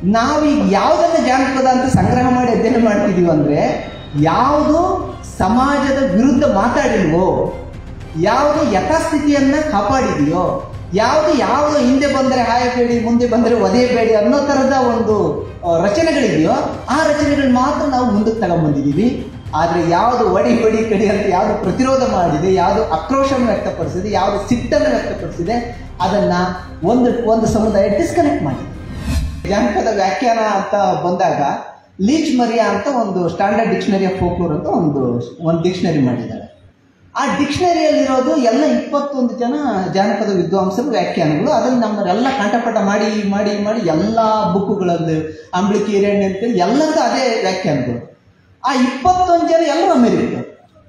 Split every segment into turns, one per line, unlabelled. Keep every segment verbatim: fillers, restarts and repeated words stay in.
ನಾವೀಗ ಯಾವುದನ್ನು ಜಾನಪದ ಅಂತ ಸಂಗ್ರಹ ಮಾಡಿ ಅಧ್ಯಯನ ಮಾಡ್ತಿದೀವಿ ಅಂದರೆ, ಯಾವುದು ಸಮಾಜದ ವಿರುದ್ಧ ಮಾತಾಡಿಲ್ವೋ, ಯಾವುದು ಯಥಾಸ್ಥಿತಿಯನ್ನು ಕಾಪಾಡಿದೆಯೋ, ಯಾವುದು ಯಾವುದು ಹಿಂದೆ ಬಂದರೆ ಹಾಯಬೇಡಿ ಮುಂದೆ ಬಂದರೆ ಒದೆಯಬೇಡಿ ಅನ್ನೋ ಥರದ ಒಂದು ರಚನೆಗಳಿದೆಯೋ ಆ ರಚನೆಗಳು ಮಾತ್ರ ನಾವು ಮುಂದಕ್ಕೆ ತಗೊಂಡ್ಬಂದಿದ್ದೀವಿ. ಆದರೆ ಯಾವುದು ಒಡಿ ಬಡಿ ಕಡಿ ಅಂತ ಯಾವುದು ಪ್ರತಿರೋಧ ಮಾಡಿದೆ, ಯಾವುದು ಆಕ್ರೋಶವನ್ನು ವ್ಯಕ್ತಪಡಿಸಿದೆ, ಯಾವುದು ಸಿಟ್ಟನ್ನು ವ್ಯಕ್ತಪಡಿಸಿದೆ, ಅದನ್ನು ಒಂದು ಒಂದು ಸಮುದಾಯ ಡಿಸ್ಕನೆಕ್ಟ್ ಮಾಡಿದೆ. ಜಾನಪದ ವ್ಯಾಖ್ಯಾನ ಅಂತ ಬಂದಾಗ ಲೀಚ್ ಮರಿಯಾ ಅಂತ ಒಂದು ಸ್ಟ್ಯಾಂಡರ್ಡ್ ಡಿಕ್ಷನರಿ ಆಫ್ ಫೋಕ್ಲೋರ್ ಅಂತ ಒಂದು ಒಂದು ಡಿಕ್ಷನರಿ ಮಾಡಿದ್ದಾರೆ. ಆ ಡಿಕ್ಷನರಿಯಲ್ಲಿರೋದು ಎಲ್ಲ ಇಪ್ಪತ್ತೊಂದು ಜನ ಜಾನಪದ ವಿದ್ವಾಂಸರು ವ್ಯಾಖ್ಯಾನಗಳು. ಅದನ್ನು ನಮ್ಮನ್ನೆಲ್ಲ ಕಂಠಪಟ ಮಾಡಿ ಮಾಡಿ ಮಾಡಿ ಎಲ್ಲ ಬುಕ್ಕುಗಳಲ್ಲಿ ಅಂಬ್ಲಿಕಿ ಹಿರಣ್ಯ ಅಂತೇಳಿ ಎಲ್ಲದೂ ಅದೇ ವ್ಯಾಖ್ಯಾನಗಳು. ಆ ಇಪ್ಪತ್ತೊಂದು ಜನ ಎಲ್ಲರೂ ಅಮೇರಿಕರು,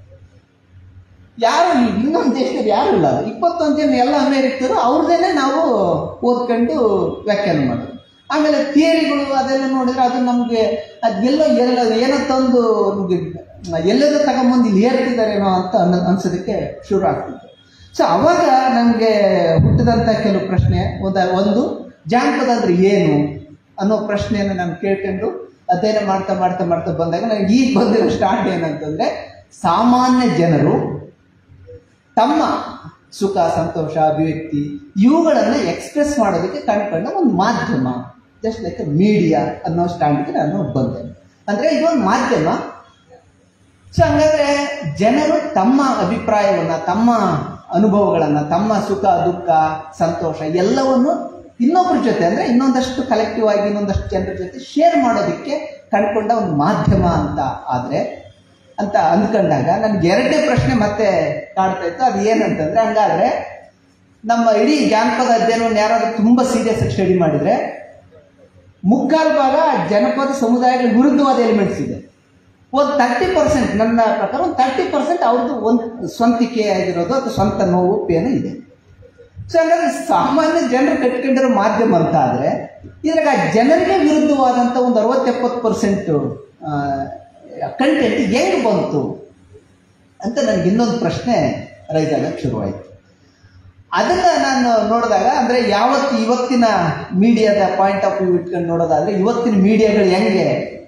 ಯಾರು ಇನ್ನೊಂದು ದೇಶದಲ್ಲಿ ಯಾರು ಇಲ್ಲ. ಇಪ್ಪತ್ತೊಂದು ಜನ ಎಲ್ಲ ಅಮೇರಿಕರು, ಅವ್ರದ್ದೇನೆ ನಾವು ಓದ್ಕೊಂಡು ವ್ಯಾಖ್ಯಾನ ಮಾಡೋದು. ಆಮೇಲೆ ಥಿಯರಿಗಳು ಅದೆಲ್ಲ ನೋಡಿದ್ರೆ ಅದು ನಮಗೆ ಅದೆಲ್ಲೋ ಎಲ್ಲ ಏನೋ ತಂದು ನಮಗೆ ಎಲ್ಲದೂ ತಗೊಂಬಂದು ಇಲ್ಲಿ ಏರ್ತಿದ್ದಾರೇನೋ ಅಂತ ಅನ್ನ ಅನ್ಸೋದಕ್ಕೆ ಶುರು ಆಗ್ತಿತ್ತು. ಸೊ ಅವಾಗ ನನಗೆ ಹುಟ್ಟಿದಂಥ ಕೆಲವು ಪ್ರಶ್ನೆ, ಒಂದು ಒಂದು ಜಾನಪದ ಅಂದರೆ ಏನು ಅನ್ನೋ ಪ್ರಶ್ನೆಯನ್ನು ನಾನು ಕೇಳ್ಕೊಂಡು ಅಧ್ಯಯನ ಮಾಡ್ತಾ ಮಾಡ್ತಾ ಮಾಡ್ತಾ ಬಂದಾಗ ನನಗೆ ಈಗ ಬಂದಿರೋ ಸ್ಟಾರ್ಟ್ ಏನಂತಂದರೆ, ಸಾಮಾನ್ಯ ಜನರು ತಮ್ಮ ಸುಖ ಸಂತೋಷ ಅಭಿವ್ಯಕ್ತಿ ಇವುಗಳನ್ನು ಎಕ್ಸ್ಪ್ರೆಸ್ ಮಾಡೋದಕ್ಕೆ ಕಂಡುಕೊಂಡ ಒಂದು ಮಾಧ್ಯಮ, ಜಸ್ಟ್ ಲೈಕ್ ಮೀಡಿಯಾ ಅನ್ನೋ ಸ್ಟ್ಯಾಂಡ್ಗೆ ನಾನು ಬಂದೆ. ಅಂದರೆ ಇದೊಂದು ಮಾಧ್ಯಮ. ಸೊ ಹಂಗಾದ್ರೆ ಜನರು ತಮ್ಮ ಅಭಿಪ್ರಾಯವನ್ನು, ತಮ್ಮ ಅನುಭವಗಳನ್ನು, ತಮ್ಮ ಸುಖ ದುಃಖ ಸಂತೋಷ ಎಲ್ಲವನ್ನು ಇನ್ನೊಬ್ಬರ ಜೊತೆ ಅಂದರೆ ಇನ್ನೊಂದಷ್ಟು ಕಲೆಕ್ಟಿವ್ ಆಗಿ ಇನ್ನೊಂದಷ್ಟು ಜನರ ಜೊತೆ ಶೇರ್ ಮಾಡೋದಕ್ಕೆ ಕಂಡುಕೊಂಡ ಒಂದು ಮಾಧ್ಯಮ ಅಂತ ಆದರೆ ಅಂತ ಅಂದ್ಕೊಂಡಾಗ ನನಗೆ ಎರಡನೇ ಪ್ರಶ್ನೆ ಮತ್ತೆ ಕಾಡ್ತಾ ಇತ್ತು. ಅದು ಏನಂತಂದರೆ, ಹಂಗಾದ್ರೆ ನಮ್ಮ ಇಡೀ ಜಾನಪದ ಅಧ್ಯಯನವನ್ನು ಯಾರಾದರೂ ತುಂಬ ಸೀರಿಯಸ್ ಆಗಿ ಸ್ಟಡಿ ಮಾಡಿದರೆ ಮುಕ್ಕಾಲು ಭಾಗ ಜನಪದ ಸಮುದಾಯಗಳ ವಿರುದ್ಧವಾದ ಎಲಿಮೆಂಟ್ಸ್ ಇದೆ. ಒಂದು ತರ್ಟಿ ಪರ್ಸೆಂಟ್ ನನ್ನ ಪ್ರಕಾರ ಒಂದು ತರ್ಟಿ ಪರ್ಸೆಂಟ್ ಅವ್ರದ್ದು ಒಂದು ಸ್ವಂತಿಕೆ ಆಗಿರೋದು ಅಥವಾ ಸ್ವಂತ ನೋವು ಪೇನ ಇದೆ. ಸೊ ಹಾಗಾದ್ರೆ ಸಾಮಾನ್ಯ ಜನರು ಕಟ್ಕೊಂಡಿರೋ ಮಾಧ್ಯಮ ಅಂತ ಆದರೆ ಇದ್ರಾಗ ಜನರಿಗೆ ವಿರುದ್ಧವಾದಂಥ ಒಂದು ಅರವತ್ತೆಪ್ಪತ್ತು ಪರ್ಸೆಂಟು ಕಂಟೆಂಟ್ ಹೆಂಗೆ ಬಂತು ಅಂತ ನನಗೆ ಇನ್ನೊಂದು ಪ್ರಶ್ನೆ ರೈಸ್ ಆಗಕ್ಕೆ ಶುರುವಾಯಿತು. ಅದನ್ನು ನಾನು ನೋಡಿದಾಗ ಅಂದರೆ ಯಾವತ್ತು ಇವತ್ತಿನ ಮೀಡಿಯಾದ ಪಾಯಿಂಟ್ ಆಫ್ ವ್ಯೂ ಇಟ್ಕೊಂಡು ನೋಡೋದಾದರೆ, ಇವತ್ತಿನ ಮೀಡಿಯಾಗಳು ಹೆಂಗೆ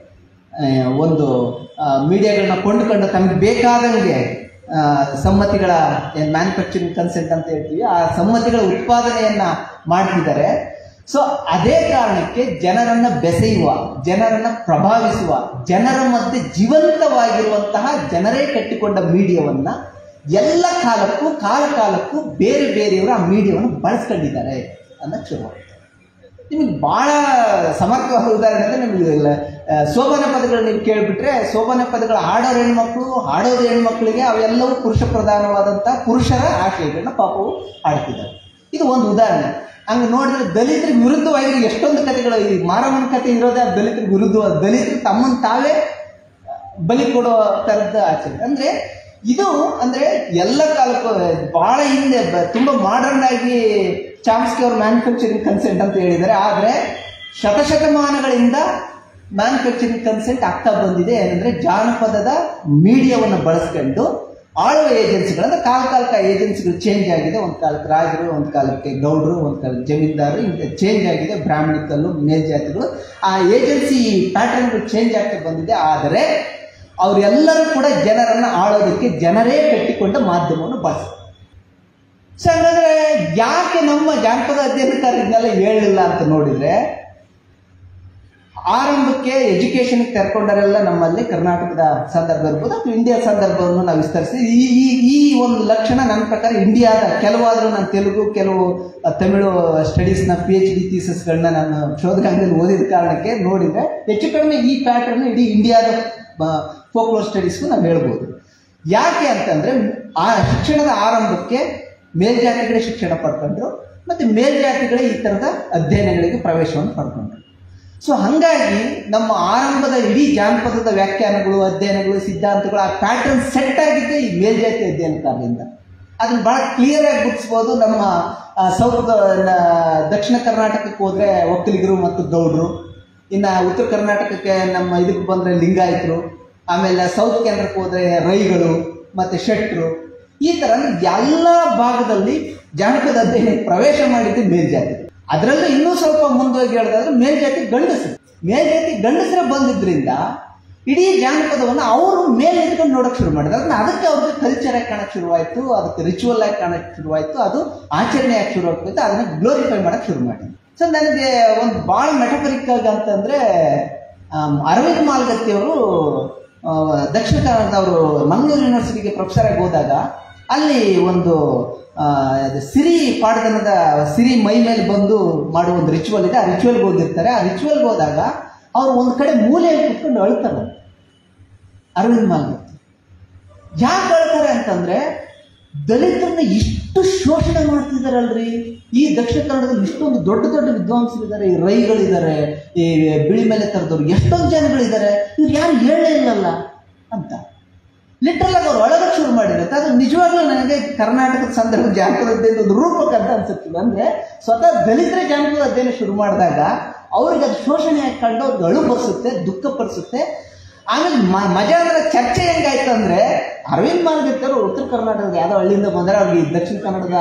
ಒಂದು ಮೀಡಿಯಾಗಳನ್ನ ಕೊಂಡುಕೊಂಡು ತಮಗೆ ಬೇಕಾದಂಗೆ ಸಮ್ಮತಿಗಳ ಏನು ಮ್ಯಾನುಫ್ಯಾಕ್ಚರಿಂಗ್ ಕನ್ಸೆಂಟ್ ಅಂತ ಹೇಳ್ತೀವಿ, ಆ ಸಮ್ಮತಿಗಳ ಉತ್ಪಾದನೆಯನ್ನು ಮಾಡ್ತಿದ್ದಾರೆ. ಸೊ ಅದೇ ಕಾರಣಕ್ಕೆ ಜನರನ್ನು ಬೆಸೆಯುವ, ಜನರನ್ನು ಪ್ರಭಾವಿಸುವ, ಜನರ ಮಧ್ಯೆ ಜೀವಂತವಾಗಿರುವಂತಹ ಜನರೇ ಕಟ್ಟಿಕೊಂಡ ಮೀಡಿಯಾವನ್ನು ಎಲ್ಲ ಕಾಲಕ್ಕೂ ಕಾಲ ಕಾಲಕ್ಕೂ ಬೇರೆ ಬೇರೆಯವರು ಆ ಮೀಡಿಯಾವನ್ನು ಬಳಸ್ಕೊಂಡಿದ್ದಾರೆ ಅನ್ನೋಕ್ಕೆ ಶುರುವಾಗುತ್ತೆ. ನಿಮಗೆ ಭಾಳ ಸಮರ್ಥವಾದ ಉದಾಹರಣೆ ಅಂದರೆ, ನಿಮಗೆ ಶೋಭನ ಪದಗಳು ನೀವು ಕೇಳಿಬಿಟ್ರೆ, ಶೋಭನ ಪದಗಳು ಹಾಡೋರು ಹೆಣ್ಮಕ್ಳು, ಹಾಡೋದು ಹೆಣ್ಮಕ್ಳಿಗೆ ಅವೆಲ್ಲವೂ ಪುರುಷ ಪ್ರಧಾನವಾದಂಥ ಪುರುಷರ ಆಶಯಗಳನ್ನ ಪಾಪವು ಹಾಡ್ತಿದ್ದಾರೆ. ಇದು ಒಂದು ಉದಾಹರಣೆ. ಹಂಗೆ ನೋಡಿದ್ರೆ ದಲಿತರಿಗೆ ವಿರುದ್ಧವಾಗಿ ಎಷ್ಟೊಂದು ಕಥೆಗಳು, ಈ ಮಾರಮ್ಮನ ಕಥೆ ಇರೋದೇ ದಲಿತರಿಗೆ ವಿರುದ್ಧವಾದ, ದಲಿತರು ತಮ್ಮನ್ನು ತಾವೇ ಬಲಿ ಕೊಡೋ ಥರದ ಆಚರಣೆ. ಅಂದರೆ ಇದು ಅಂದರೆ ಎಲ್ಲ ಕಾಲಕ್ಕೂ ಭಾಳ ಹಿಂದೆ ತುಂಬ ಮಾಡರ್ನ್ ಆಗಿ ಚಾಮ್ಸ್ಕಿ ಅವರು ಮ್ಯಾನುಫ್ಯಾಕ್ಚರಿಂಗ್ ಕನ್ಸೆಂಟ್ ಅಂತ ಹೇಳಿದ್ದಾರೆ. ಆದರೆ ಶತಶತಮಾನಗಳಿಂದ ಮ್ಯಾನುಫ್ಯಾಕ್ಚರಿಂಗ್ ಕನ್ಸೆಂಟ್ ಆಗ್ತಾ ಬಂದಿದೆ. ಏನಂದರೆ ಜಾನಪದದ ಮೀಡಿಯಾವನ್ನು ಬಳಸ್ಕೊಂಡು ಆಳುವ ಏಜೆನ್ಸಿಗಳಂದ್ರೆ ಕಾಲ ಕಾಲಕ್ಕೆ ಏಜೆನ್ಸಿಗಳು ಚೇಂಜ್ ಆಗಿದೆ. ಒಂದು ಕಾಲಕ್ಕೆ ರಾಜರು, ಒಂದು ಕಾಲಕ್ಕೆ ಗೌಡರು, ಒಂದು ಕಾಲಕ್ಕೆ ಜಮೀನ್ದಾರರು, ಇಂಥ ಚೇಂಜ್ ಆಗಿದೆ. ಬ್ರಾಹ್ಮಣಿಕಲ್ಲು, ಮೇಲ್ಜಾತಿಗಳು, ಆ ಏಜೆನ್ಸಿ ಪ್ಯಾಟರ್ನ್ಗಳು ಚೇಂಜ್ ಆಗ್ತಾ ಬಂದಿದೆ. ಆದರೆ ಅವರೆಲ್ಲರೂ ಕೂಡ ಜನರನ್ನು ಆಳೋದಕ್ಕೆ ಜನರೇ ಕಟ್ಟಿಕೊಂಡ ಮಾಧ್ಯಮವನ್ನು ಬಳಸ್ತಾರೆ. ಸೊ ಹಾಗಾದ್ರೆ ಯಾಕೆ ನಮ್ಮ ಜಾನಪದ ಅಧ್ಯಯನಕಾರ ಇದನ್ನೆಲ್ಲ ಹೇಳಲಿಲ್ಲ ಅಂತ ನೋಡಿದರೆ, ಆರಂಭಕ್ಕೆ ಎಜುಕೇಷನ್ಗೆ ತೆರ್ಕೊಂಡರೆಲ್ಲ ನಮ್ಮಲ್ಲಿ ಕರ್ನಾಟಕದ ಸಂದರ್ಭ ಇರ್ಬೋದು ಅಥವಾ ಇಂಡಿಯಾದ ಸಂದರ್ಭವನ್ನು ನಾವು ವಿಸ್ತರಿಸಿ ಈ ಈ ಈ ಒಂದು ಲಕ್ಷಣ ನನ್ನ ಪ್ರಕಾರ ಇಂಡಿಯಾದ, ಕೆಲವಾದರೂ ನಾನು ತೆಲುಗು, ಕೆಲವು ತಮಿಳು ಸ್ಟಡೀಸ್ನ ಪಿ ಎಚ್ ಡಿ ಥೀಸಸ್ಗಳನ್ನ ನಾನು ಶೋಧನೆಯಲ್ಲಿ ಓದಿದ ಕಾರಣಕ್ಕೆ ನೋಡಿದರೆ ಹೆಚ್ಚು ಕಡಿಮೆ ಈ ಪ್ಯಾಟರ್ನ್ ಇಡೀ ಇಂಡಿಯಾದ ಫೋಕ್ಲೋರ್ ಸ್ಟಡೀಸ್ಗೂ ನಾವು ಹೇಳ್ಬೋದು. ಯಾಕೆ ಅಂತಂದರೆ, ಆ ಶಿಕ್ಷಣದ ಆರಂಭಕ್ಕೆ ಮೇಲ್ಜಾತಿಗಳೇ ಶಿಕ್ಷಣ ಪಡ್ಕೊಂಡ್ರು ಮತ್ತು ಮೇಲ್ಜಾತಿಗಳೇ ಈ ಥರದ ಅಧ್ಯಯನಗಳಿಗೆ ಪ್ರವೇಶವನ್ನು ಪಡ್ಕೊಂಡ್ರು. ಸೊ ಹಾಗಾಗಿ ನಮ್ಮ ಆರಂಭದ ಇಡೀ ಜಾನಪದದ ವ್ಯಾಖ್ಯಾನಗಳು, ಅಧ್ಯಯನಗಳು, ಸಿದ್ಧಾಂತಗಳು, ಆ ಪ್ಯಾಟರ್ನ್ ಸೆಟ್ ಆಗಿದ್ದೆ ಈ ಮೇಲ್ಜಾತಿ ಅಧ್ಯಯನಕಾರರಿಂದ. ಅದನ್ನು ಭಾಳ ಕ್ಲಿಯರಾಗಿ ಗುರುತಿಸ್ಬೋದು. ನಮ್ಮ ಸೌತ್ ದಕ್ಷಿಣ ಕರ್ನಾಟಕಕ್ಕೆ ಹೋದರೆ ಒಕ್ಕಲಿಗರು ಮತ್ತು ಗೌಡರು, ಇನ್ನು ಉತ್ತರ ಕರ್ನಾಟಕಕ್ಕೆ ನಮ್ಮ ಇದಕ್ಕೆ ಬಂದರೆ ಲಿಂಗಾಯತರು, ಆಮೇಲೆ ಸೌತ್ ಕೇಂದ್ರಕ್ಕೆ ಹೋದರೆ ರೈಗಳು ಮತ್ತು ಶೆಟ್ರು, ಈ ಥರ ಎಲ್ಲ ಭಾಗದಲ್ಲಿ ಜಾನಪದ ಅಧ್ಯಯನ ಪ್ರವೇಶ ಮಾಡಿದ್ದು ಮೇಲ್ಜಾತಿ. ಅದರಲ್ಲೂ ಇನ್ನೂ ಸ್ವಲ್ಪ ಮುಂದೋಗಿ ಹೇಳಿದ್ರೆ ಮೇಲ್ಜಾತಿ ಗಂಡಸರು ಮೇಲ್ಜಾತಿ ಗಂಡಸರೇ ಬಂದಿದ್ರಿಂದ ಇಡೀ ಜಾನಪದವನ್ನು ಅವರು ಮೇಲೆ ನಿಂತ್ಕೊಂಡು ನೋಡಕ್ ಶುರು ಮಾಡಿದ್ರು. ಅದನ್ನ ಅದಕ್ಕೆ ಅವ್ರಿಗೆ ಕಲ್ಚರ್ ಆಗಿ ಕಾಣಕ್ ಶುರುವಾಯ್ತು, ಅದಕ್ಕೆ ರಿಚುವಲ್ ಆಗಿ ಕಾಣಕ್ ಶುರುವಾಯ್ತು, ಅದು ಆಚರಣೆ ಆಗಿ ಶುರು ಆಗ್ತೈತೆ, ಅದನ್ನ ಗ್ಲೋರಿಫೈ ಮಾಡಕ್ ಶುರು ಮಾಡಿದ್ರು. ಸೊ ನನಗೆ ಒಂದು ಭಾಳ ಮೆಟಫರಿಕ್ ಅಂತಂದ್ರೆ ಅರವಿಂದ್ ಮಾಲ್ಗತ್ತಿಯವರು ದಕ್ಷಿಣ ಕನ್ನಡದವರು ಮಂಗಳೂರು ಯೂನಿವರ್ಸಿಟಿಗೆ ಪ್ರೊಫೆಸರ್ ಆಗಿ ಹೋದಾಗ ಅಲ್ಲಿ ಒಂದು ಸಿರಿ ಪಾಡ್ದನದ ಸಿರಿ ಮೈ ಮೇಲೆ ಬಂದು ಮಾಡುವ ಒಂದು ರಿಚುವಲ್ ಇದೆ. ಆ ರಿಚುವಲ್ಗೆ ಹೋಗಿರ್ತಾರೆ. ಆ ರಿಚುವಲ್ಗೆ ಹೋದಾಗ ಅವ್ರು ಒಂದು ಕಡೆ ಮೂಲೆಯಲ್ಲಿ ಕುತ್ಕೊಂಡು ಅಳ್ತಾರೆ. ಅರವಿಂದ್ ಮಾಲ್ಗತ್ತಿ ಯಾಕೆ ಅಳ್ತಾರೆ ಅಂತಂದ್ರೆ ದಲಿತರನ್ನ ಇಷ್ಟು ಶೋಷಣೆ ಮಾಡ್ತಿದಾರಲ್ರಿ. ಈ ದಕ್ಷಿಣ ಕನ್ನಡದಲ್ಲಿ ಇಷ್ಟೊಂದು ದೊಡ್ಡ ದೊಡ್ಡ ವಿದ್ವಾಂಸರಿದ್ದಾರೆ, ಈ ರೈಗಳಿದ್ದಾರೆ, ಈ ಬಿಳಿ ಮೇಲೆ ತರದವ್ರು ಎಷ್ಟೊಂದು ಜನಗಳಿದ್ದಾರೆ, ಇವ್ರು ಯಾರು ಹೇಳಲೇ ಇಲ್ಲಲ್ಲ ಅಂತ ಲಿಟ್ರಲ್ ಆಗಿ ಅವ್ರು ಒಳಗಕ್ಕೆ ಶುರು ಮಾಡಿರುತ್ತೆ. ಅದು ನಿಜವಾಗ್ಲೂ ನನಗೆ ಕರ್ನಾಟಕದ ಸಂದರ್ಭ ಜಾನಪದ ಒಂದು ರೂಪಕ ಅಂತ ಅನ್ಸುತ್ತಿಲ್ಲ. ಅಂದ್ರೆ ಸ್ವತಃ ದಲಿತರ ಜಾನಪದ ಅಧ್ಯಯನ ಶುರು ಮಾಡಿದಾಗ ಅವ್ರಿಗೆ ಅದು ಶೋಷಣೆ ಆಗಿ ಕಂಡು ಅವ್ರಿಗೆ ಅಳು ಪಡಿಸುತ್ತೆ, ದುಃಖ ಪಡಿಸುತ್ತೆ. ಆಮೇಲೆ ಮಜಾ ಅಂದ್ರೆ ಚರ್ಚೆ ಹೆಂಗಾಯ್ತು ಅಂದ್ರೆ ಅರವಿಂದ್ ಮಾಲ್ಗತ್ತಿಯವರು ಉತ್ತರ ಕರ್ನಾಟಕದ ಯಾವ್ದೋ ಹಳ್ಳಿಯಿಂದ ಬಂದರೆ ಅವ್ರಿಗೆ ದಕ್ಷಿಣ ಕನ್ನಡದ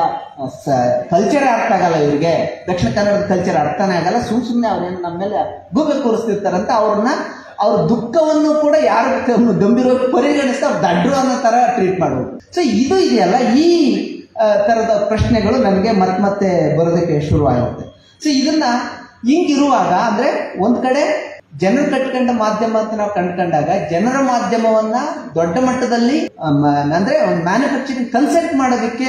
ಕಲ್ಚರೇ ಅರ್ಥ ಆಗಲ್ಲ, ಇವ್ರಿಗೆ ದಕ್ಷಿಣ ಕನ್ನಡದ ಕಲ್ಚರ್ ಅರ್ಥನೇ ಆಗಲ್ಲ, ಸುಮ್ ಸುಮ್ಮನೆ ಅವ್ರೇನು ನಮ್ಮ ಮೇಲೆ ಗೂಬೆ ಕೂರಿಸ್ತಿರ್ತಾರಂತ ಅವ್ರನ್ನ ಅವ್ರ ದುಃಖವನ್ನು ಕೂಡ ಯಾರು ಗಂಭೀರವಾಗಿ ಪರಿಗಣಿಸ್ತಾ ಅವ್ರು ದಡ್ರು ಅನ್ನೋ ತರ ಟ್ರೀಟ್ ಮಾಡುವುದು. ಸೊ ಇದು ಇದೆಯಲ್ಲ, ಈ ತರದ ಪ್ರಶ್ನೆಗಳು ನನಗೆ ಮತ್ತೆ ಮತ್ತೆ ಬರೋದಕ್ಕೆ ಶುರುವಾಗುತ್ತೆ. ಸೊ ಇದನ್ನ ಹಿಂಗಿರುವಾಗ ಅಂದ್ರೆ ಒಂದ್ ಕಡೆ ಜನರು ಕಟ್ಕೊಂಡ ಮಾಧ್ಯಮ ಅಂತ ನಾವು ಕಂಡ್ಕೊಂಡಾಗ ಜನರ ಮಾಧ್ಯಮವನ್ನ ದೊಡ್ಡ ಮಟ್ಟದಲ್ಲಿ ಅಂದ್ರೆ ಒಂದು ಮ್ಯಾನುಫ್ಯಾಕ್ಚರಿಂಗ್ ಕನ್ಸೆಪ್ಟ್ ಮಾಡೋದಕ್ಕೆ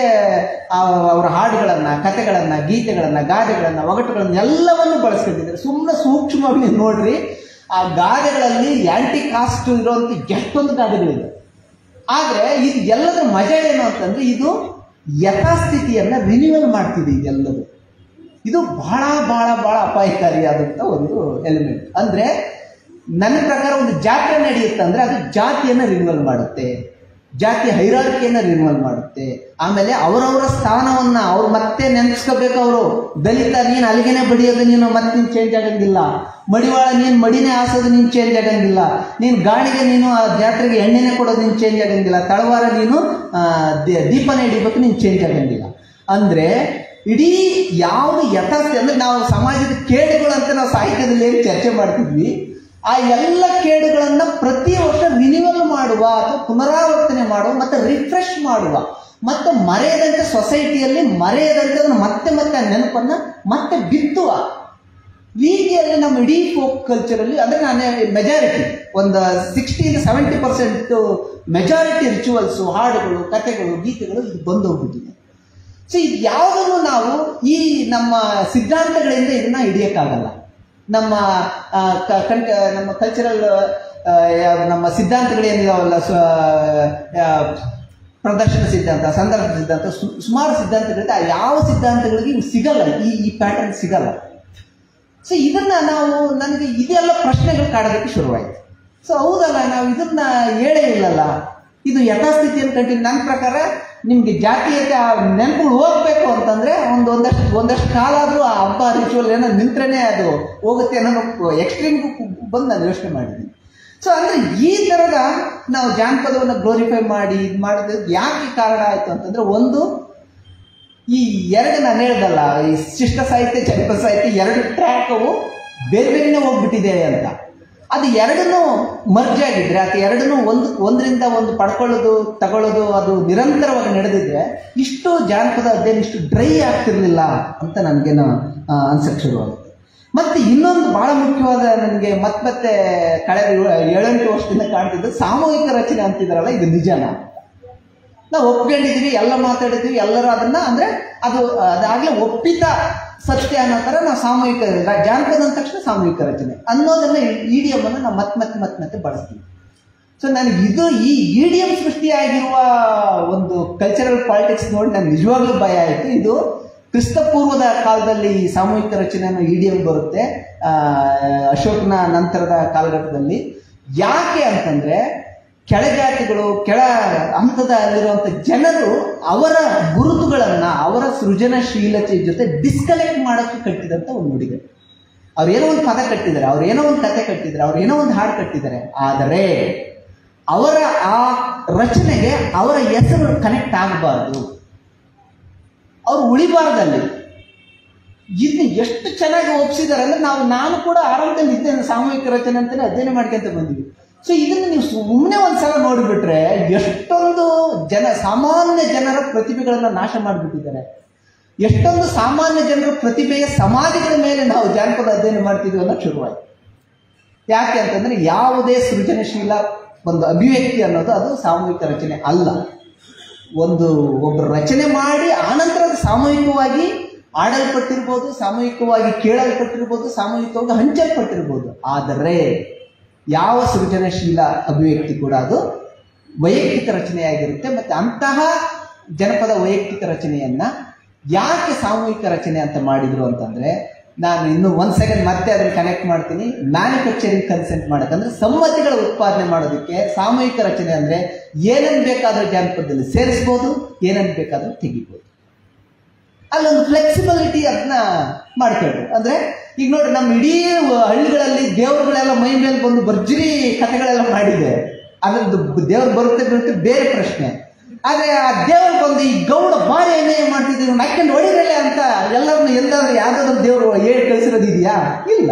ಅವರ ಹಾಡುಗಳನ್ನ, ಕಥೆಗಳನ್ನ, ಗೀತೆಗಳನ್ನ, ಗಾದೆಗಳನ್ನ, ಒಗಟುಗಳನ್ನ ಎಲ್ಲವನ್ನು ಬಳಸ್ಕೊಂಡಿದ್ದಾರೆ. ಸುಮ್ಮನೆ ಸೂಕ್ಷ್ಮವಾಗಿ ನೀವು ನೋಡ್ರಿ, ಆ ಗಾದೆಗಳಲ್ಲಿ ಆಂಟಿ ಕಾಸ್ಟ್ ಇರುವಂತ ಎಷ್ಟೊಂದು ಗಾದೆಗಳಿದೆ. ಆದ್ರೆ ಇದು ಎಲ್ಲದರ ಮಜಾ ಏನು ಅಂತಂದ್ರೆ ಇದು ಯಥಾಸ್ಥಿತಿಯನ್ನ ರಿನ್ಯೂವಲ್ ಮಾಡ್ತಿದೆ. ಇದೆಲ್ಲದು ಇದು ಬಹಳ ಬಹಳ ಬಹಳ ಅಪಾಯಕಾರಿಯಾದಂಥ ಒಂದು ಎಲಿಮೆಂಟ್. ಅಂದ್ರೆ ನನ್ನ ಪ್ರಕಾರ ಒಂದು ಜಾತ್ರೆ ನಡೆಯುತ್ತೆ ಅಂದ್ರೆ ಅದು ಜಾತಿಯನ್ನ ರಿನ್ಯೂವಲ್ ಮಾಡುತ್ತೆ, ಜಾತಿ ಹೈರಾರ್ಕಿಯನ್ನ ರಿನ್ಯೂವಲ್ ಮಾಡುತ್ತೆ. ಆಮೇಲೆ ಅವರವರ ಸ್ಥಾನವನ್ನ ಅವ್ರು ಮತ್ತೆ ನೆನೆಸ್ಕೋಬೇಕು. ಅವರು ದಲಿತ ನೀನು ಅಲ್ಲಿಗೆನೆ ಬಡಿಯೋದು, ನೀನು ಮತ್ತೆ ನೀನು ಚೇಂಜ್ ಆಗಂಗಿಲ್ಲ. ಮಡಿವಾಳ ನೀನು ಮಡಿನೇ ಹಾಸೋದು, ನೀನು ಚೇಂಜ್ ಆಗಂಗಿಲ್ಲ. ನೀನು ಗಾಡಿಗೆ ನೀನು ಆ ಜಾತ್ರೆಗೆ ಎಣ್ಣೆನೆ ಕೊಡೋದು, ನೀನು ಚೇಂಜ್ ಆಗಂಗಿಲ್ಲ. ತಳವಾರ ನೀನು ದೀಪನೇ ಹಿಡಿಬೇಕು, ನೀನು ಚೇಂಜ್ ಆಗಂಗಿಲ್ಲ. ಅಂದ್ರೆ ಇಡೀ ಯಾವುದು ಯಥಾಸ್ಥಿತಿ ಅಂದ್ರೆ ನಾವು ಸಮಾಜದ ಕೇಡುಗಳು ಅಂತ ನಾವು ಸಾಹಿತ್ಯದಲ್ಲಿ ಏನು ಚರ್ಚೆ ಮಾಡ್ತಿದ್ವಿ, ಆ ಎಲ್ಲ ಕೇಡುಗಳನ್ನ ಪ್ರತಿ ವರ್ಷ ರಿನ್ಯೂವಲ್ ಮಾಡುವ ಅಥವಾ ಪುನರಾವರ್ತನೆ ಮಾಡುವ ಮತ್ತೆ ರಿಫ್ರೆಶ್ ಮಾಡುವ ಮತ್ತೆ ಮರೆಯದಂತೆ ಸೊಸೈಟಿಯಲ್ಲಿ ಮರೆಯದಂತೆ ಅದನ್ನು ಮತ್ತೆ ಮತ್ತೆ ಆ ನೆನಪನ್ನ ಮತ್ತೆ ಬಿತ್ತುವ ರೀತಿಯಲ್ಲಿ ನಮ್ಮ ಇಡೀ ಫೋಕ್ ಕಲ್ಚರಲ್ಲಿ ಅಂದ್ರೆ ನಾನೇ ಮೆಜಾರಿಟಿ ಒಂದು ಸಿಕ್ಸ್ಟಿಯಿಂದ ಸೆವೆಂಟಿ ಪರ್ಸೆಂಟ್ ಮೆಜಾರಿಟಿ ರಿಚುವಲ್ಸು, ಹಾಡುಗಳು, ಕಥೆಗಳು, ಗೀತೆಗಳು ಇದು ಬಂದು ಹೋಗ್ಬಿಟ್ಟಿದೆ. ಸೊ ಇದು ಯಾವುದನ್ನು ನಾವು ಈ ನಮ್ಮ ಸಿದ್ಧಾಂತಗಳಿಂದ ಇದನ್ನ ಹಿಡಿಯಕ್ಕಾಗಲ್ಲ. ನಮ್ಮ ನಮ್ಮ ಕಲ್ಚರಲ್ ನಮ್ಮ ಸಿದ್ಧಾಂತಗಳೇನಿದಾವಲ್ಲ, ಪ್ರದರ್ಶನ ಸಿದ್ಧಾಂತ, ಸಂದರ್ಭ ಸಿದ್ಧಾಂತ, ಸುಮಾರು ಸಿದ್ಧಾಂತಗಳಿದೆ. ಆ ಯಾವ ಸಿದ್ಧಾಂತಗಳಿಗೆ ಸಿಗಲ್ಲ, ಈ ಈ ಪ್ಯಾಟರ್ನ್ ಸಿಗಲ್ಲ. ಸೊ ಇದನ್ನ ನಾವು ನನಗೆ ಇದೆಲ್ಲ ಪ್ರಶ್ನೆಗಳು ಕಾಡೋದಕ್ಕೆ ಶುರುವಾಯಿತು. ಸೊ ಹೌದಲ್ಲ, ನಾವು ಇದನ್ನ ಹೇಳೇ ಇಲ್ಲಲ್ಲ, ಇದು ಯಥಾಸ್ಥಿತಿಯನ್ನು ಕಂಟಿನ್ಯೂ. ನನ್ನ ಪ್ರಕಾರ ನಿಮ್ಗೆ ಜಾತೀಯತೆ ಆ ನೆನಪುಗಳು ಹೋಗ್ಬೇಕು ಅಂತಂದ್ರೆ ಒಂದು ಒಂದಷ್ಟು ಒಂದಷ್ಟು ಕಾಲ ಆದ್ರೂ ಆ ಹಬ್ಬ ರಿಚುವಲ್ ಏನೋ ನಿಂತ್ರೇನೆ ಅದು ಹೋಗುತ್ತೆ ಅನ್ನೋ ಎಕ್ಸ್ಟ್ರೀಮ್ಗೂ ಬಂದು ನಾನು ಯೋಚನೆ ಮಾಡಿದ್ದೀನಿ. ಸೊ ಅಂದ್ರೆ ಈ ತರದ ನಾವು ಜಾನಪದವನ್ನು ಗ್ಲೋರಿಫೈ ಮಾಡಿ ಇದು ಮಾಡಿದ್ರೆ ಯಾಕೆ ಕಾರಣ ಆಯ್ತು ಅಂತಂದ್ರೆ, ಒಂದು ಈ ಎರಡು ನಾನು ಹೇಳ್ದಲ್ಲ, ಈ ಶಿಷ್ಟ ಸಾಹಿತ್ಯ, ಜನಪದ ಸಾಹಿತ್ಯ ಎರಡು ಟ್ರ್ಯಾಕ್ ಅವು ಬೇರೆ ಬೇರೆನೇ ಹೋಗ್ಬಿಟ್ಟಿದೆ ಅಂತ. ಅದು ಎರಡನ್ನೂ ಮರ್ಜ್ ಆಗಿದ್ರೆ, ಅದು ಎರಡನ್ನೂ ಒಂದು ಒಂದರಿಂದ ಒಂದು ಪಡ್ಕೊಳ್ಳೋದು ತಗೊಳ್ಳೋದು ಅದು ನಿರಂತರವಾಗಿ ನಡೆದಿದ್ರೆ ಇಷ್ಟು ಜಾನಪದ ಅಧ್ಯಯನ ಇಷ್ಟು ಡ್ರೈ ಆಗ್ತಿರ್ಲಿಲ್ಲ ಅಂತ ನನಗೇನು ಅನ್ಸಕ್ಕೆ ಶುರುವಾಗುತ್ತೆ. ಮತ್ತೆ ಇನ್ನೊಂದು ಬಹಳ ಮುಖ್ಯವಾದ ನನಗೆ ಮತ್ತೆ ಮತ್ತೆ ಕಳೆದ ಏಳೆಂಟು ವರ್ಷದಿಂದ ಕಾಣ್ತಿದ್ದು ಸಾಮೂಹಿಕ ರಚನೆ ಅಂತಿದಾರಲ್ಲ, ಇದು ನಿಜನ? ನಾವು ಒಪ್ಕೊಂಡಿದೀವಿ, ಎಲ್ಲ ಮಾತಾಡಿದ್ವಿ, ಎಲ್ಲರೂ ಅದನ್ನ ಅಂದ್ರೆ ಅದು ಅದಾಗ್ಲೇ ಒಪ್ಪಿತ ಸತ್ಯ ಅನ್ನೋ ತರ ನಾವು ಸಾಮೂಹಿಕ ಜಾನಪದ ಅಂದ ತಕ್ಷಣ ಸಾಮೂಹಿಕ ರಚನೆ ಅನ್ನೋದನ್ನ ಇಡಿಯಂ ಅನ್ನು ನಾವು ಮತ್ತೆ ಮತ್ತೆ ಮತ್ತೆ ಮತ್ತೆ ಬಳಸ್ತೀವಿ. ಸೊ ನನಗೆ ಇದು ಈ ಇಡಿಯಂ ಸೃಷ್ಟಿಯಾಗಿರುವ ಒಂದು ಕಲ್ಚರಲ್ ಪಾಲಿಟಿಕ್ಸ್ ನೋಡಿ ನನಗೆ ನಿಜವಾಗ್ಲೂ ಭಯ ಆಯಿತು. ಇದು ಕ್ರಿಸ್ತಪೂರ್ವದ ಕಾಲದಲ್ಲಿ ಈ ಸಾಮೂಹಿಕ ರಚನೆ ಅನ್ನೋ ಇಡಿಯಂ ಬರುತ್ತೆ, ಅಶೋಕನ ನಂತರದ ಕಾಲಘಟ್ಟದಲ್ಲಿ. ಯಾಕೆ ಅಂತಂದ್ರೆ ಕೆಳಜಾತಿಗಳು, ಕೆಳ ಹಂತದಲ್ಲಿರುವಂಥ ಜನರು ಅವರ ಗುರುತುಗಳನ್ನ ಅವರ ಸೃಜನಶೀಲತೆ ಜೊತೆ ಡಿಸ್ಕನೆಕ್ಟ್ ಮಾಡೋಕ್ಕೆ ಕಟ್ಟಿದಂಥ ಒಂದು ನುಡಿಗಳು. ಅವ್ರೇನೋ ಒಂದು ಪದ ಕಟ್ಟಿದ್ದಾರೆ, ಅವ್ರೇನೋ ಒಂದು ಕತೆ ಕಟ್ಟಿದ್ದಾರೆ, ಅವ್ರೇನೋ ಒಂದು ಹಾಡು ಕಟ್ಟಿದ್ದಾರೆ, ಆದರೆ ಅವರ ಆ ರಚನೆಗೆ ಅವರ ಹೆಸರು ಕನೆಕ್ಟ್ ಆಗಬಾರ್ದು, ಅವ್ರು ಉಳಿಬಾರ್ದಲ್ಲಿ. ಇದನ್ನ ಎಷ್ಟು ಚೆನ್ನಾಗಿ ಒಪ್ಪಿಸಿದ್ದಾರೆ ಅಂದ್ರೆ ನಾವು ನಾನು ಕೂಡ ಆರಂಭದಲ್ಲಿ ಇದ್ದೇನೆ ಸಾಮೂಹಿಕ ರಚನೆ ಅಂತಾನೆ ಅಧ್ಯಯನ ಮಾಡ್ಕೊಂತ ಬಂದಿವಿ. ಸೊ ಇದನ್ನ ನೀವು ಸುಮ್ಮನೆ ಒಂದ್ಸಲ ನೋಡಿಬಿಟ್ರೆ ಎಷ್ಟೊಂದು ಜನ ಸಾಮಾನ್ಯ ಜನರ ಪ್ರತಿಭೆಗಳನ್ನ ನಾಶ ಮಾಡಿಬಿಟ್ಟಿದ್ದಾರೆ. ಎಷ್ಟೊಂದು ಸಾಮಾನ್ಯ ಜನರ ಪ್ರತಿಭೆಯ ಸಮಾಧಿಗಳ ಮೇಲೆ ನಾವು ಜಾನಪದ ಅಧ್ಯಯನ ಮಾಡ್ತಿದ್ವಿ ಅನ್ನೋ ಶುರುವಾಯಿತು. ಯಾಕೆ ಅಂತಂದ್ರೆ ಯಾವುದೇ ಸೃಜನಶೀಲ ಒಂದು ಅಭಿವ್ಯಕ್ತಿ ಅನ್ನೋದು ಅದು ಸಾಮೂಹಿಕ ರಚನೆ ಅಲ್ಲ. ಒಂದು ಒಬ್ಬರು ರಚನೆ ಮಾಡಿ ಆನಂತರ ಅದು ಸಾಮೂಹಿಕವಾಗಿ ಆಡಲ್ಪಟ್ಟಿರ್ಬೋದು, ಸಾಮೂಹಿಕವಾಗಿ ಕೇಳಲ್ಪಟ್ಟಿರ್ಬೋದು, ಸಾಮೂಹಿಕವಾಗಿ ಹಂಚಲ್ಪಟ್ಟಿರ್ಬೋದು. ಆದರೆ ಯಾವ ಸೃಜನಶೀಲ ಅಭಿವ್ಯಕ್ತಿ ಕೂಡ ಅದು ವೈಯಕ್ತಿಕ ರಚನೆಯಾಗಿರುತ್ತೆ. ಮತ್ತೆ ಅಂತಹ ಜನಪದ ವೈಯಕ್ತಿಕ ರಚನೆಯನ್ನ ಯಾಕೆ ಸಾಮೂಹಿಕ ರಚನೆ ಅಂತ ಮಾಡಿದ್ರು ಅಂತಂದ್ರೆ, ನಾನು ಇನ್ನು ಒಂದ್ ಸೆಕೆಂಡ್ ಮತ್ತೆ ಅದನ್ನ ಕನೆಕ್ಟ್ ಮಾಡ್ತೀನಿ. ಮ್ಯಾನುಫ್ಯಾಕ್ಚರಿಂಗ್ ಕನ್ಸೆಂಟ್ ಮಾಡಕ್ಕಂದ್ರೆ ಸಮ್ಮತಿಗಳ ಉತ್ಪಾದನೆ ಮಾಡೋದಕ್ಕೆ ಸಾಮೂಹಿಕ ರಚನೆ ಅಂದ್ರೆ ಏನನ್ ಬೇಕಾದ್ರೂ ಜಾನಪದದಲ್ಲಿ ಸೇರಿಸ್ಬೋದು, ಏನನ್ ಬೇಕಾದ್ರೂ ತೆಗಿಬೋದು. ಅಲ್ಲೊಂದು ಫ್ಲೆಕ್ಸಿಬಿಲಿಟಿ ಅದನ್ನ ಮಾಡ್ಕೊಂಡ್ರು. ಅಂದ್ರೆ ಈಗ ನೋಡಿ, ನಮ್ಮ ಇಡೀ ಹಳ್ಳಿಗಳಲ್ಲಿ ದೇವರುಗಳೆಲ್ಲ ಮೈ ಮೇಲೆ ಬಂದು ಭರ್ಜರಿ ಕಥೆಗಳೆಲ್ಲ ಮಾಡಿದೆ. ಅದ್ರದ್ದು ದೇವ್ರು ಬರುತ್ತೆ ಬರುತ್ತೆ ಬೇರೆ ಪ್ರಶ್ನೆ. ಆದ್ರೆ ಆ ದೇವ್ರು ಬಂದು ಈ ಗೌಡ ಬಾರಿ ಅನ್ಯಾಯ ಮಾಡ್ತಿದ್ದೀವಿ, ನಾಕೊಂಡು ಹೊಡಿರಲ್ಲ ಅಂತ ಎಲ್ಲರನ್ನು ಎಂದಾದ್ರೂ ಯಾವ್ದಾದ್ರು ದೇವರು ಹೇಳಿ ಕಳಿಸಿರೋದಿದೆಯಾ? ಇಲ್ಲ.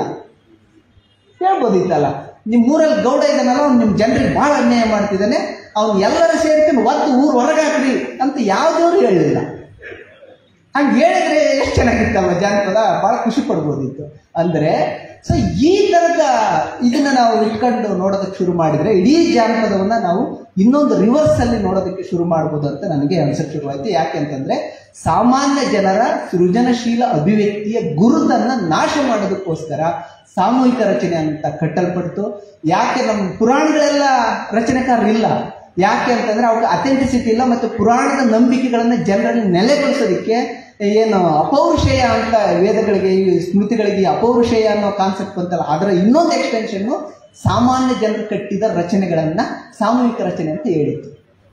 ಹೇಳ್ಬೋದಿತ್ತಲ್ಲ, ನಿಮ್ ಊರಲ್ಲಿ ಗೌಡ ಇದ್ದಾನಲ್ಲ, ಅವ್ನು ನಿಮ್ ಜನರಿಗೆ ಬಹಳ ಅನ್ಯಾಯ ಮಾಡ್ತಿದ್ದಾನೆ, ಅವ್ನು ಎಲ್ಲರೂ ಸೇರ್ಕೊಂಡು ಒತ್ತು ಊರು ಹೊರಗಾಕ್ರಿ ಅಂತ ಯಾವ್ದವ್ರು ಹೇಳಿಲ್ಲ. ಹಂಗೆ ಹೇಳಿದ್ರೆ ಎಷ್ಟು ಚೆನ್ನಾಗಿತ್ತಲ್ವ ಜಾನಪದ, ಬಹಳ ಖುಷಿ ಪಡ್ಬೋದಿತ್ತು. ಅಂದ್ರೆ ಸೊ ಈ ತರದ ಇದನ್ನ ನಾವು ಇಟ್ಕೊಂಡು ನೋಡೋದಕ್ಕೆ ಶುರು ಮಾಡಿದ್ರೆ ಇಡೀ ಜಾನಪದವನ್ನ ನಾವು ಇನ್ನೊಂದು ರಿವರ್ಸ್ ಅಲ್ಲಿ ನೋಡೋದಕ್ಕೆ ಶುರು ಮಾಡ್ಬೋದು ಅಂತ ನನಗೆ ಅನ್ಸಕ್ ಶುರುವಾಯ್ತು. ಯಾಕೆ ಅಂತಂದ್ರೆ ಸಾಮಾನ್ಯ ಜನರ ಸೃಜನಶೀಲ ಅಭಿವ್ಯಕ್ತಿಯ ಗುರುತನ್ನ ನಾಶ ಮಾಡೋದಕ್ಕೋಸ್ಕರ ಸಾಮೂಹಿಕ ರಚನೆ ಅಂತ ಕಟ್ಟಲ್ಪಡ್ತು. ಯಾಕೆ ನಮ್ಮ ಪುರಾಣಗಳೆಲ್ಲ ರಚನೆಕಾರರಿಲ್ಲ? ಯಾಕೆ ಅಂತಂದ್ರೆ ಅವ್ರಿಗೆ ಅಥೆಂಟಿಸಿಟಿ ಇಲ್ಲ. ಮತ್ತು ಪುರಾಣದ ನಂಬಿಕೆಗಳನ್ನ ಜನರಲ್ಲಿ ನೆಲೆಗೊಳಿಸೋದಕ್ಕೆ ಏನು ಅಪೌರುಷೇಯ ಅಂತ ವೇದಗಳಿಗೆ ಸ್ಮೃತಿಗಳಿಗೆ ಅಪೌರುಷೇಯ ಅನ್ನೋ ಕಾನ್ಸೆಪ್ಟ್ ಬಂತಲ್ಲ, ಅದರ ಇನ್ನೊಂದು ಎಕ್ಸ್ಟೆನ್ಷನ್ ಸಾಮಾನ್ಯ ಜನರು ಕಟ್ಟಿದ ರಚನೆಗಳನ್ನ ಸಾಮೂಹಿಕ ರಚನೆ ಅಂತ ಹೇಳಿತ್ತು.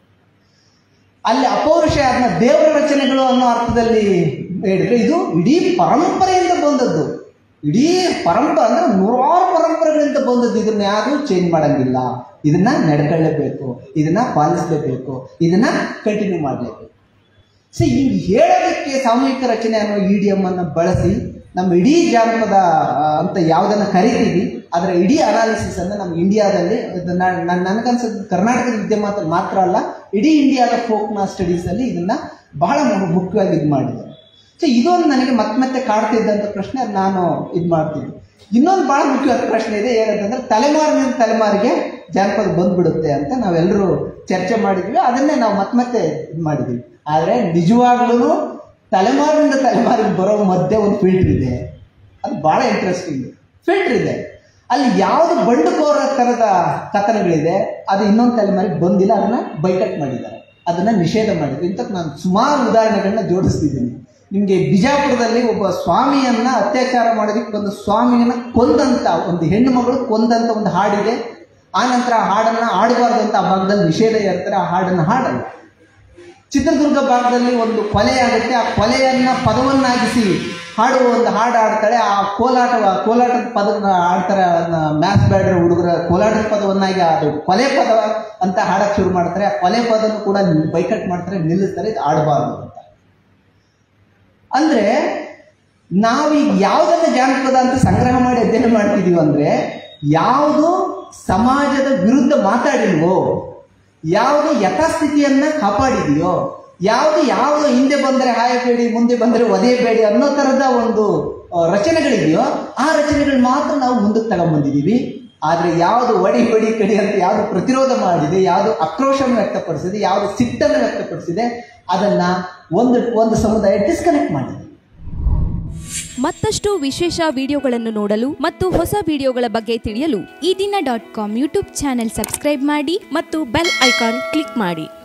ಅಲ್ಲಿ ಅಪೌರುಷೇಯ ಅದನ್ನ ದೇವರ ರಚನೆಗಳು ಅನ್ನೋ ಅರ್ಥದಲ್ಲಿ ಹೇಳಿದ್ರೆ, ಇದು ಇಡೀ ಪರಂಪರೆಯಿಂದ ಬಂದದ್ದು. ಇಡೀ ಪರಂಪರೆ ಅಂದ್ರೆ ನೂರಾರು ಪರಂಪರೆಗಳಿಂದ ಬಂದದ್ದು. ಇದನ್ನ ಯಾರು ಚೇಂಜ್ ಮಾಡಂಗಿಲ್ಲ, ಇದನ್ನ ನಡ್ಕೊಳ್ಳೇಬೇಕು, ಇದನ್ನ ಪಾಲಿಸಲೇಬೇಕು, ಇದನ್ನ ಕಂಟಿನ್ಯೂ ಮಾಡಲೇಬೇಕು. ಸೊ ಹಿಂಗೆ ಹೇಳೋದಕ್ಕೆ ಸಾಮೂಹಿಕ ರಚನೆ ಅನ್ನೋ ಇಡಿಯಮ್ ಅನ್ನು ಬಳಸಿ ನಮ್ಮ ಇಡೀ ಜಾನಪದ ಅಂತ ಯಾವುದನ್ನ ಕರಿತೀವಿ ಅದರ ಇಡೀ ಅನಾಲಿಸಿಸ್ ಅನ್ನು ನಮ್ಮ ಇಂಡಿಯಾದಲ್ಲಿ ನನಗನ್ಸೋದು ಕರ್ನಾಟಕದ ವಿದ್ಯಮಾನ ಮಾತ್ರ ಅಲ್ಲ, ಇಡೀ ಇಂಡಿಯಾದ ಫೋಕ್ನ ಸ್ಟಡೀಸ್ ಅಲ್ಲಿ ಇದನ್ನ ಬಹಳ ಮುಖ್ಯವಾಗಿ ಇದು ಮಾಡಿದ್ದಾರೆ. ಸೊ ಇದೊಂದು ನನಗೆ ಮತ್ತೆ ಮತ್ತೆ ಕಾಡ್ತಿದ್ದಂಥ ಪ್ರಶ್ನೆ, ಅದು ನಾನು ಇದು ಮಾಡ್ತೀನಿ. ಇನ್ನೊಂದು ಬಹಳ ಮುಖ್ಯವಾದ ಪ್ರಶ್ನೆ ಇದೆ, ಏನಂತಂದ್ರೆ ತಲೆಮಾರಿನಿಂದ ತಲೆಮಾರಿಗೆ ಜಾನಪದ ಬಂದ್ಬಿಡುತ್ತೆ ಅಂತ ನಾವೆಲ್ಲರೂ ಚರ್ಚೆ ಮಾಡಿದ್ವಿ. ಅದನ್ನೇ ನಾವು ಮತ್ತೆ ಮತ್ತೆ ಇದು ಮಾಡಿದ್ವಿ. ಆದರೆ ನಿಜವಾಗ್ಲೂ ತಲೆಮಾರಿನಿಂದ ತಲೆಮಾರಿಗೆ ಬರೋ ಮಧ್ಯೆ ಒಂದು ಫಿಲ್ಟರ್ ಇದೆ. ಅದು ಬಹಳ ಇಂಟ್ರೆಸ್ಟಿಂಗ್ ಫಿಲ್ಟರ್ ಇದೆ. ಅಲ್ಲಿ ಯಾವುದು ಬಂಡುಕೋರ ತರದ ಕಥನಗಳಿದೆ ಅದು ಇನ್ನೊಂದು ತಲೆಮಾರಿಗೆ ಬಂದಿಲ್ಲ, ಅದನ್ನ ಬೈಕಟ್ ಮಾಡಿದ್ದಾರೆ, ಅದನ್ನ ನಿಷೇಧ ಮಾಡಿದ್ರು. ಇಂಥದ್ದು ನಾನು ಸುಮಾರು ಉದಾಹರಣೆಗಳನ್ನ ಜೋಡಿಸ್ತಿದ್ದೀನಿ ನಿಮ್ಗೆ. ಬಿಜಾಪುರದಲ್ಲಿ ಒಬ್ಬ ಸ್ವಾಮಿಯನ್ನ ಅತ್ಯಾಚಾರ ಮಾಡೋದಕ್ಕೆ ಒಂದು ಸ್ವಾಮಿಯನ್ನ ಕೊಂದಂತ ಒಂದು ಹೆಣ್ಣು ಮಗಳು ಕೊಂದಂತ ಒಂದು ಹಾಡಿದೆ. ಆ ನಂತರ ಆ ಹಾಡನ್ನ ಹಾಡಬಾರ್ದು ಅಂತ ಆ ಭಾಗದಲ್ಲಿ ನಿಷೇಧ ಇರ್ತಾರೆ, ಆ ಹಾಡನ್ನ ಹಾಡಲ್ಲ. ಚಿತ್ರದುರ್ಗ ಭಾಗದಲ್ಲಿ ಒಂದು ಕೊಲೆ ಆಗುತ್ತೆ, ಆ ಕೊಲೆಯನ್ನ ಪದವನ್ನಾಗಿಸಿ ಹಾಡುವ ಒಂದು ಹಾಡು ಆಡ್ತಾಳೆ. ಆ ಕೋಲಾಟ ಕೋಲಾಟದ ಪದವನ್ನ ಆಡ್ತಾರೆ, ಮ್ಯಾಥ್ಸ್ ಬ್ಯಾಡ್ರ ಹುಡುಗರ ಕೋಲಾಟದ ಪದವನ್ನಾಗಿ ಅದು ಕೊಲೆ ಪದ ಅಂತ ಹಾಡಕ್ಕೆ ಶುರು ಮಾಡ್ತಾರೆ. ಆ ಕೊಲೆ ಪದನ್ನು ಕೂಡ ಬೈಕಟ್ ಮಾಡ್ತಾರೆ, ನಿಲ್ಲಿಸ್ತಾರೆ, ಇದು ಆಡಬಾರ್ದು ಅಂತ. ಅಂದ್ರೆ ನಾವೀಗ ಯಾವುದನ್ನ ಜಾನಪದ ಅಂತ ಸಂಗ್ರಹ ಮಾಡಿ ಅಧ್ಯಯನ ಮಾಡ್ತಿದೀವಿ ಅಂದ್ರೆ, ಯಾವುದು ಸಮಾಜದ ವಿರುದ್ಧ ಮಾತಾಡಿಲ್ವೋ, ಯಾವುದು ಯಥಾಸ್ಥಿತಿಯನ್ನ ಕಾಪಾಡಿದೆಯೋ, ಯಾವುದು ಯಾವುದು ಹಿಂದೆ ಬಂದರೆ ಹಾಯಬೇಡಿ ಮುಂದೆ ಬಂದರೆ ಒದೆಯಬೇಡಿ ಅನ್ನೋ ತರದ ಒಂದು ರಚನೆಗಳಿದೆಯೋ ಆ ರಚನೆಗಳು ಮಾತ್ರ ನಾವು ಮುಂದಕ್ಕೆ ತಗೊಂಡ್ಬಂದಿದ್ದೀವಿ. ಆದರೆ ಯಾವುದು ಒಡಿ ಬಡಿ ಕಡಿ ಅಂತ ಯಾವುದು ಪ್ರತಿರೋಧ ಮಾಡಿದೆ, ಯಾವುದು ಆಕ್ರೋಶವನ್ನು ವ್ಯಕ್ತಪಡಿಸಿದೆ, ಯಾವುದು ಸಿಟ್ಟನ್ನು ವ್ಯಕ್ತಪಡಿಸಿದೆ, ಅದನ್ನ ಒಂದು ಒಂದು ಸಮುದಾಯ ಡಿಸ್ಕನೆಕ್ಟ್ ಮಾಡಿದೆ.
ಮತ್ತಷ್ಟು ವಿಶೇಷ ವಿಡಿಯೋಗಳನ್ನು ನೋಡಲು ಮತ್ತು ಹೊಸ ವಿಡಿಯೋಗಳ ಬಗ್ಗೆ ತಿಳಿಯಲು Ee Dina dot com YouTube channel subscribe ಮಾಡಿ ಮತ್ತು ಬೆಲ್ ಐಕಾನ್ ಕ್ಲಿಕ್ ಮಾಡಿ.